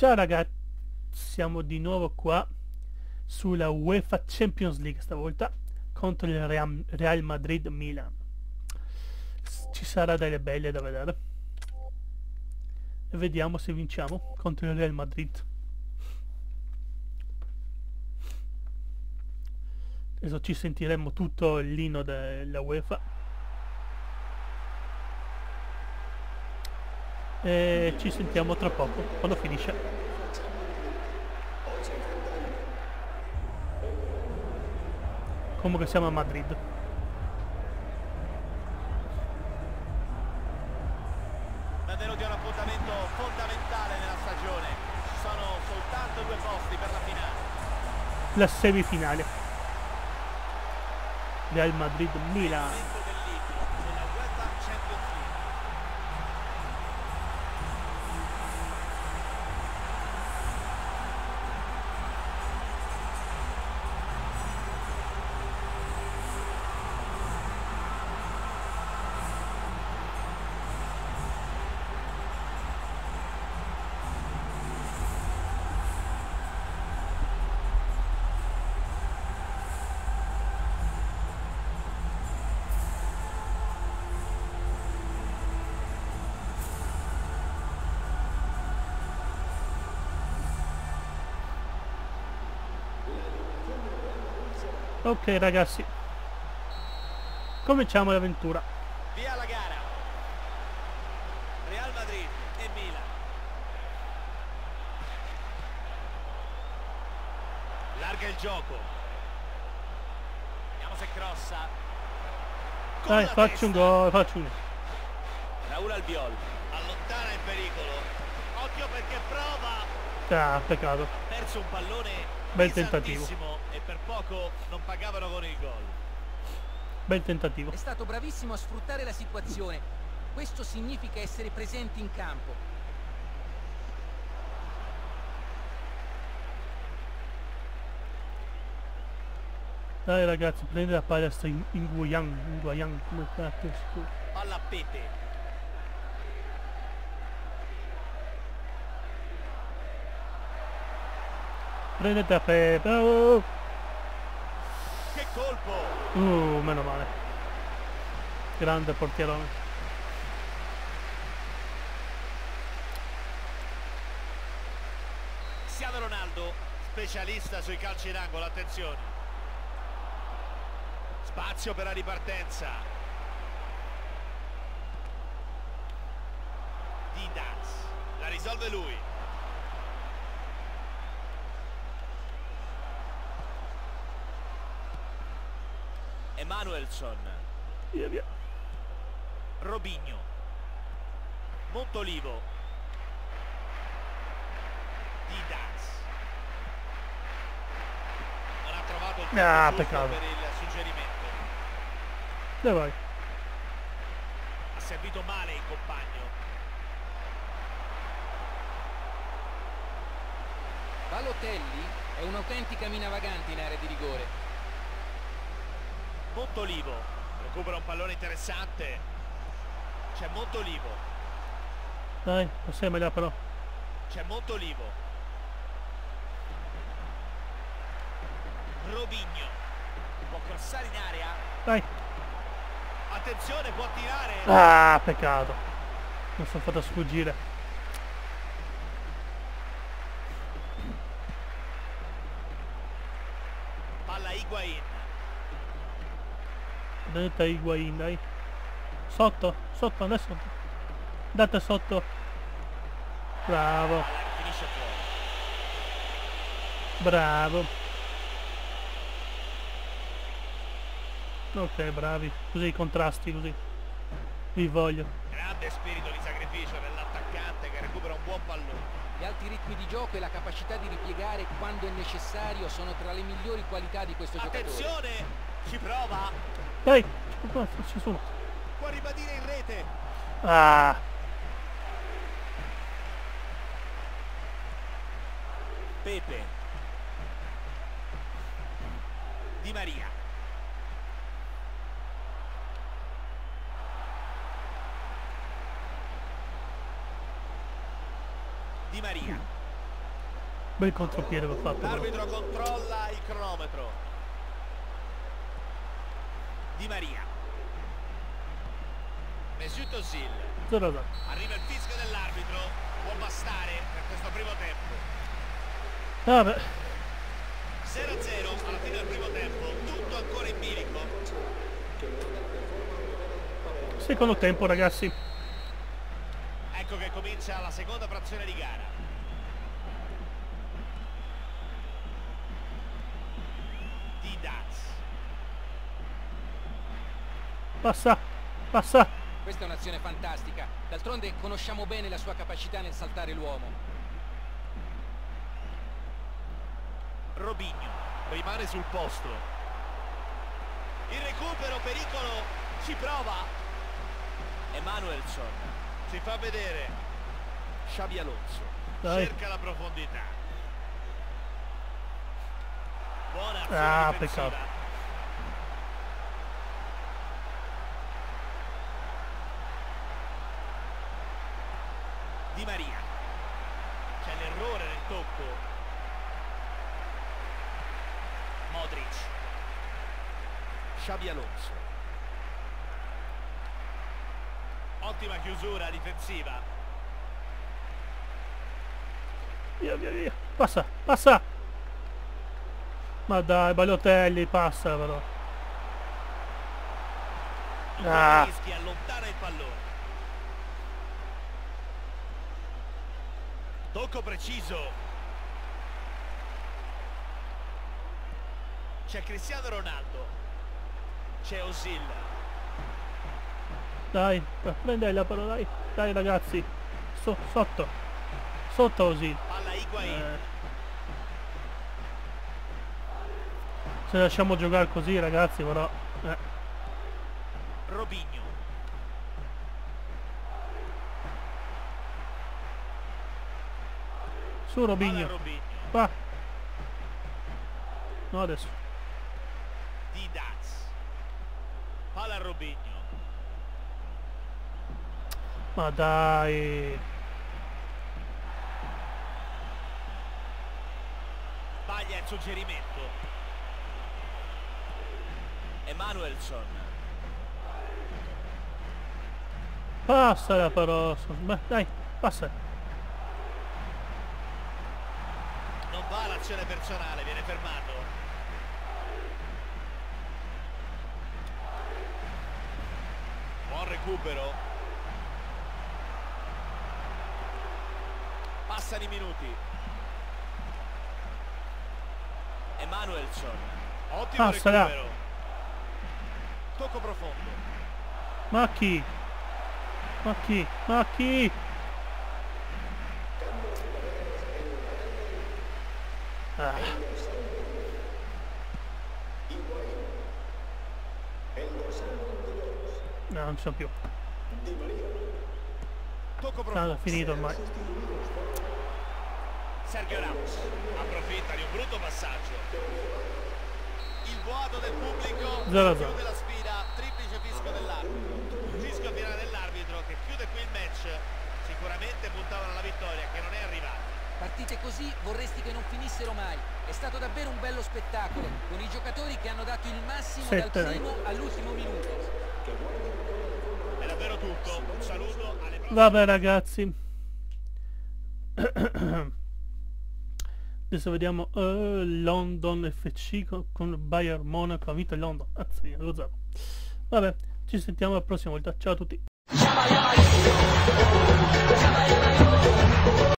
Ciao ragazzi, siamo di nuovo qua sulla UEFA Champions League stavolta contro il Real Madrid Milan. Ci sarà delle belle da vedere e vediamo se vinciamo contro il Real Madrid. Adesso ci sentiremo tutto l'inno della UEFA e ci sentiamo tra poco quando finisce. Comunque siamo a Madrid. Benvenuti a un appuntamento fondamentale nella stagione. Ci sono soltanto due posti per la finale. La semifinale. Real Madrid Milan. Momento dell'Inter della UEFA Champions League. Ok ragazzi, cominciamo l'avventura. Via la gara. Real Madrid e Milan. Larga il gioco. Vediamo se crossa. Con Dai, la faccio testa. un gol, faccio un gol. Raul Albiol allontana il pericolo. Occhio perché prova. Ah, peccato. Perso un pallone Bel tentativo. pesantissimo e per poco non pagavano con il gol. Bel tentativo. È stato bravissimo a sfruttare la situazione. Questo significa essere presenti in campo. Dai ragazzi, prende la palla sta in Guayan, come cazzo si chiama? Palla a Pepe. Prendete a Pepe. Oh. Che colpo! Meno male. Grande portierone. Cristiano Ronaldo, specialista sui calci d'angolo, attenzione. Spazio per la ripartenza. Didas, la risolve lui. Emanuelson, Via via. Robinho, Montolivo, Didas. Non ha trovato il tempo giusto peccato. per il suggerimento. Dove vai? Ha servito male il compagno. Balotelli è un'autentica mina vagante in area di rigore. Montolivo recupera un pallone interessante. C'è Montolivo. Dai, passemela però. C'è Montolivo. Robinho può crossare in area. Dai. Attenzione, può tirare. Ah, peccato. Non sono fatto sfuggire. Palla Higuain. Date a Higuain, dai. Sotto, sotto, adesso. Date sotto. Bravo, Palla che finisce fuori. bravo. Ok, bravi. Così i contrasti, così. Vi voglio. Grande spirito di sacrificio nell'attaccante che recupera un buon pallone. Gli alti ritmi di gioco e la capacità di ripiegare quando è necessario sono tra le migliori qualità di questo giocatore. Attenzione, ci prova. Dai, ci sono. Può ribadire in rete. Ah, Pepe. Di Maria. Di Maria. Bel contropiede che ho fatto però. L'arbitro controlla il cronometro. Di Maria. Mesut Özil. 0-0. Arriva il fischio dell'arbitro. Può bastare per questo primo tempo. Vabbè. 0-0 alla fine del primo tempo. Tutto ancora in bilico. Secondo tempo, ragazzi. Ecco che comincia la seconda frazione di gara. Didac. Passa. Passa. Questa è un'azione fantastica. D'altronde conosciamo bene la sua capacità nel saltare l'uomo. Robinho rimane sul posto. Il recupero, pericolo, ci prova. Emanuelson si fa vedere. Xabi Alonso cerca la profondità. Buona azione difensiva. Peccato. Di Maria. C'è l'errore nel tocco. Modric. Xabi Alonso. Ottima chiusura difensiva. Via, via, via. Passa, passa. Ma dai, Balotelli, passa però. Ah. Rischi, allontana il pallone. Tocco preciso. C'è Cristiano Ronaldo. C'è Özil. Dai, prendela però, dai. Dai ragazzi. Sotto. Sotto così. Palla Higuain. Se lasciamo giocare così ragazzi però. Robinho. Su Robinho. Palla Robinho. Va. No adesso. Didac. Palla Robinho. Ma dai. Sbaglia il suggerimento. Emanuelson. Passala però. Beh, dai, passa. Non va l'azione personale, viene fermato. Buon recupero. Passano i minuti. Emanuelson. Ottimo Passala. recupero. Tocco profondo. Ma chi? Ma chi? Ma chi? Ah. No, non ci sono più. Tocco profondo. Ah, finito ormai. Sergio Ramos approfitta di un brutto passaggio. Il vuoto del pubblico 0-0. chiude la sfida, triplice fischio dell'arbitro. Fischio finale dell'arbitro che chiude qui il match. Sicuramente puntavano alla vittoria che non è arrivata. Partite così vorresti che non finissero mai. È stato davvero un bello spettacolo, con i giocatori che hanno dato il massimo dal primo all'ultimo minuto. È davvero tutto. Un saluto alle prossime. Vabbè ragazzi. Adesso vediamo London FC con Bayern Monaco. Ha vinto il London. Lo zero. Vabbè, ci sentiamo la prossima volta. Ciao a tutti.